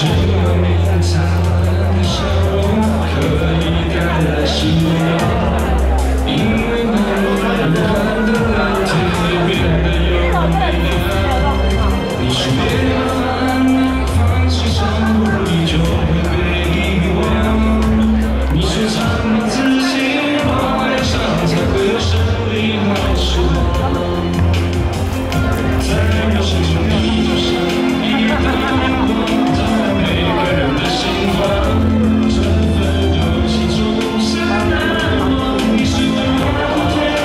只有你灿烂的笑容可以带来希望，因为你让的蓝天变得有美亮。你说别把烦恼放心上，不你就会被遗忘。你说常把自己放爱上，才会有胜利好时光。在我心中，你就像一道阳光，照每个人的心房。这份游戏总是难忘，你是对我天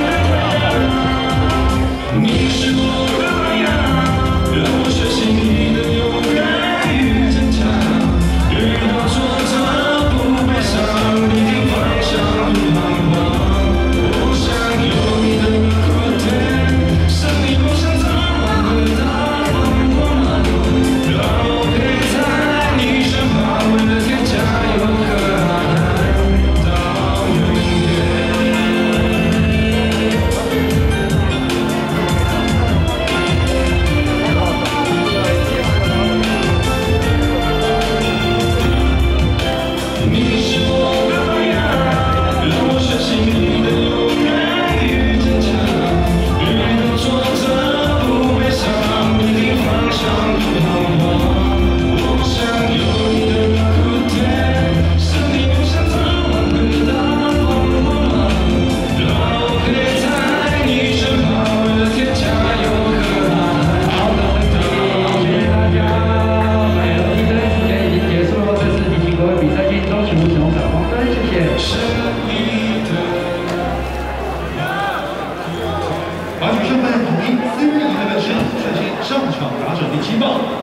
堂，你是我的阳，让我学习你的勇敢与坚强。遇到挫折不悲伤，你的方向不彷徨。我想有你的鼓点，生命不像早晚的大风光芒，让我陪在你身旁，为了天加油和呐喊到永远。你是我的阳，让我学习你的勇敢与坚强。遇到挫折不悲伤，你的方向不彷徨。我想有你的鼓点，生命不像早晚的大风光芒，让我陪在你身旁，为了天加油和呐喊。好的，谢谢大家。还有一队时间已经结束了，这次提醒各位比赛进中请勿使用闪光灯，谢谢。 把女生们统一4月11的市场率先上场，打者第7棒。